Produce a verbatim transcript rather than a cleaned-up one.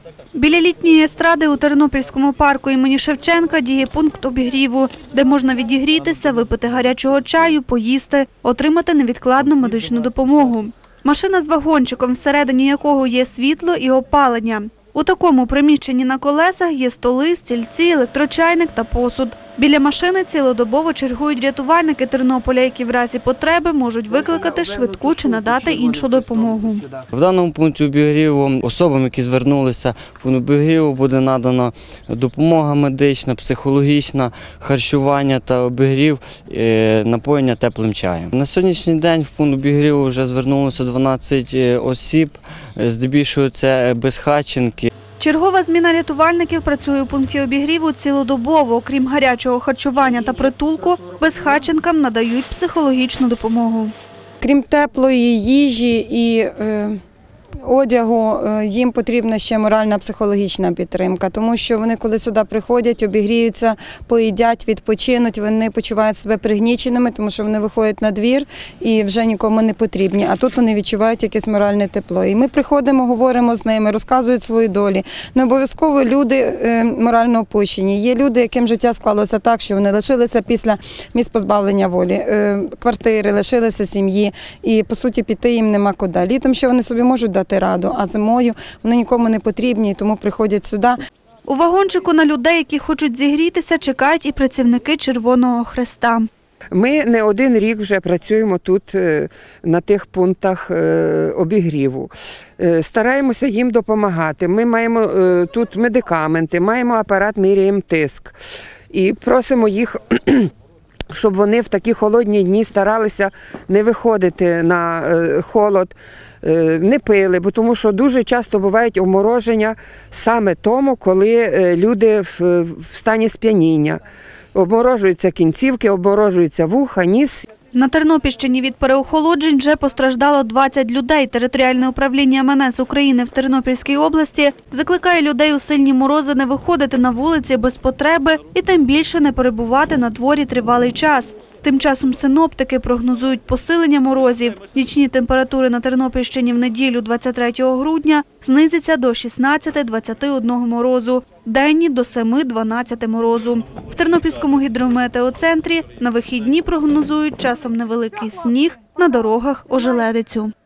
Біля літньої естради у Тернопільському парку імені Шевченка діє пункт обігріву, де можна відігрітися, випити гарячого чаю, поїсти, отримати невідкладну медичну допомогу. Машина з вагончиком, всередині якого є світло і опалення. У такому приміщенні на колесах є столи, стільці, електрочайник та посуд. Біля машини цілодобово чергують рятувальники Тернополя, які в разі потреби можуть викликати швидку чи надати іншу допомогу. В даному пункті обігріву особам, які звернулися в пункт обігріву, буде надана допомога медична, психологічна, харчування та обігрів, напоєння теплим чаєм. На сьогоднішній день в пункт обігріву вже звернулося дванадцять осіб, здебільшого це безхатченки. Чергова зміна рятувальників працює у пункті обігріву цілодобово. Окрім гарячого харчування та притулку, безхатченкам надають психологічну допомогу. Крім теплої їжі і е, одягу, е, їм потрібна ще моральна психологічна підтримка, тому що вони, коли сюди приходять, обігріються, поїдять, відпочинуть, вони почувають себе пригніченими, тому що вони виходять на двір і вже нікому не потрібні, а тут вони відчувають якесь моральне тепло. І ми приходимо, говоримо з ними, розказують свої долі. Не обов'язково люди е, морально опущені. Є люди, яким життя склалося так, що вони лишилися після місць позбавлення волі, е, квартири, лишилися сім'ї і, по суті, піти їм нема куди. Літом ще вони собі можуть дати раду, а зимою вони нікому не потрібні, тому приходять сюди. У вагончику на людей, які хочуть зігрітися, чекають і працівники Червоного Хреста. Ми не один рік вже працюємо тут на тих пунктах обігріву. Стараємося їм допомагати. Ми маємо тут медикаменти, маємо апарат, міряємо тиск. І просимо їх, щоб вони в такі холодні дні старалися не виходити на холод, не пили, бо тому що дуже часто бувають обмороження саме тому, коли люди в стані сп'яніння. Обморожуються кінцівки, обморожуються вуха, ніс. На Тернопільщині від переохолоджень вже постраждало двадцять людей. Територіальне управління ем ен ес України в Тернопільській області закликає людей у сильні морози не виходити на вулиці без потреби і тим більше не перебувати на дворі тривалий час. Тим часом синоптики прогнозують посилення морозів. Нічні температури на Тернопільщині в неділю двадцять третього грудня знизяться до шістнадцяти - двадцяти одного морозу, денні – до семи - дванадцяти морозу. В Тернопільському гідрометеоцентрі на вихідні прогнозують часом невеликий сніг, на дорогах ожеледицю.